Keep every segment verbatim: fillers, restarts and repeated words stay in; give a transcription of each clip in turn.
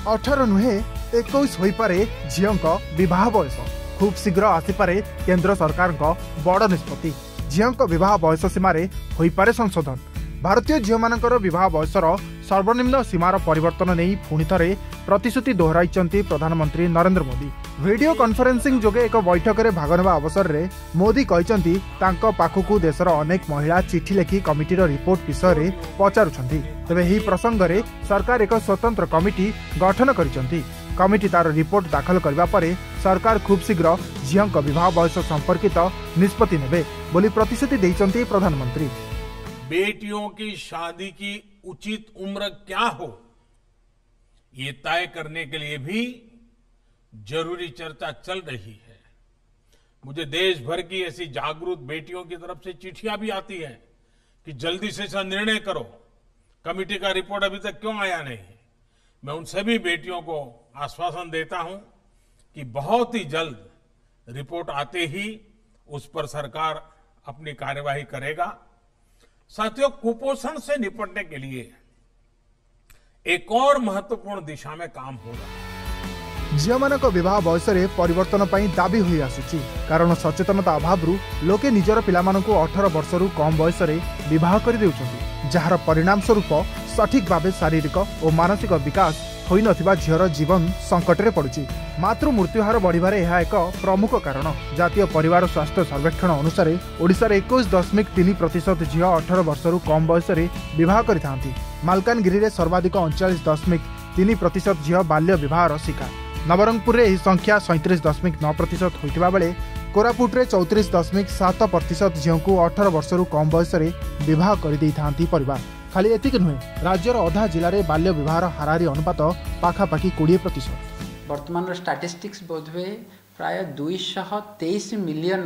अठारह नुहे इक्कीस हो पारे झील विवाह बयस खूब शीघ्र आसीपे केंद्र सरकार बड़ निष्पत्ति झील विवाह बयस सीमार हो पारे संशोधन भारतीय झील मानकर विवाह बयसर सर्वनिम्न सीमार परिवर्तन नहीं पुणी थे प्रतिश्रुति दोहराई प्रधानमंत्री नरेंद्र मोदी वीडियो कॉन्फ्रेंसिंग जोगे एक बैठक में भाग नेबा अवसर में मोदी कहते पाखकु देशर अनेक महिला चिठी लिखि कमिटीर रिपोर्ट विषय में पचारुछंती तेबे एही प्रसंग में सरकार एक स्वतंत्र कमिटी गठन करिसंती कमिटी तार रिपोर्ट दाखल करबा परे सरकार खूब शीघ्र झील विवाह बयस संपर्कित निष्पत्ति नेबे बोली प्रतिश्रुति दैछंती प्रधानमंत्री। बेटियों की शादी की उचित उम्र क्या हो ये तय करने के लिए भी जरूरी चर्चा चल रही है। मुझे देश भर की ऐसी जागरूक बेटियों की तरफ से चिट्ठियां भी आती हैं कि जल्दी से इसका निर्णय करो, कमेटी का रिपोर्ट अभी तक क्यों आया नहीं। मैं उन सभी बेटियों को आश्वासन देता हूं कि बहुत ही जल्द रिपोर्ट आते ही उस पर सरकार अपनी कार्यवाही करेगा। साथियों, कुपोषण से निपटने के लिए एक और महत्वपूर्ण दिशा में काम होगा। झील मानक विवाह बयस परिवर्तन पर दाबी हुई आसुची कारण सचेतनता अभाव लोके निजर पिलामानंकु अठारह वर्षरु कम बयस विवाह कर देउछंती जार परिणाम स्वरूप सठिक भावे शारीरिक और मानसिक विकास होई नथिबा झीर जीवन संकट में पड़ुची। मातृ मृत्युहार बढ़िबारे यह एक प्रमुख कारण। जातीय परिवार स्वास्थ्य सर्वेक्षण अनुसार ओडिशार इक्कीस दशमिक तीन प्रतिशत झील अठारह वर्षरु कम बयस विवाह करिथांती। मालकानगिरी में सर्वाधिक उनचालीस दशमिक तीन प्रतिशत झील बाल्य विवाहर शिकार। नवरंगपुर में यह संख्या सैंतीस दशमिक नौ प्रतिशत होता बेले कोरापुट में चौतीस दशमिक सात प्रतिशत झील को अठारह वर्षरु कम बयस विवाह कर परिवार। खाली एतिक नुहे राज्यर अधा जिले में बाल्य विवाहर हाराहारी अनुपात पाखापाखि बीस प्रतिशत। वर्तमान स्टाटिस्टिक्स बोधवे प्राय दुईश तेईस मिलियन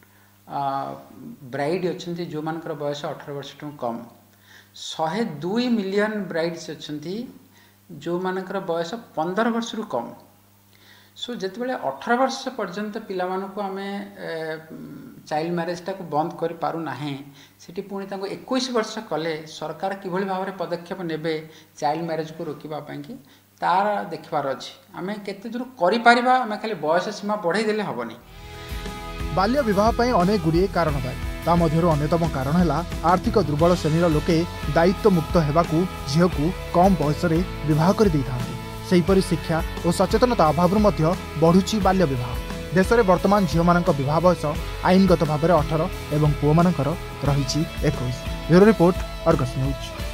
ब्राइड अच्छा जो मान बयस अठारह वर्ष कम शहे दुई मिलियन ब्राइड्स अच्छा जो मान बयस पंदर वर्ष रु कम। सो जिते अठारह वर्ष पर्यंत पिला आम चाइल्ड मैरेजटा को बंद कर पारुना सेठी पुणी इक्कीस वर्ष कले सरकार किभली भाव में पदक्षेप नेबे चाइल्ड मैरेज को रोकवाई तार देखबार अच्छी आम केते दूर करिपारिबा आम खाली बयस सीमा बढ़ाई देले हबनी। बाल्य विवाह पई अनेक गुड़िए कारण दायी ता मध्यरु अन्यतम कारण है आर्थिक दुर्बल श्रेणीर लोके दायित्व मुक्त हेबाकू झील को कम बयस विवाह कर देइथांती। सेहीपरि शिक्षा और सचेतनता अभाव बढ़ुची बाल्य विवाह। देश में वर्तमान झील मानक विवाह बयस आईनगत भाव में अठारह एवं पुओ मानकर रही इक्कीस। Bureau report Argus news.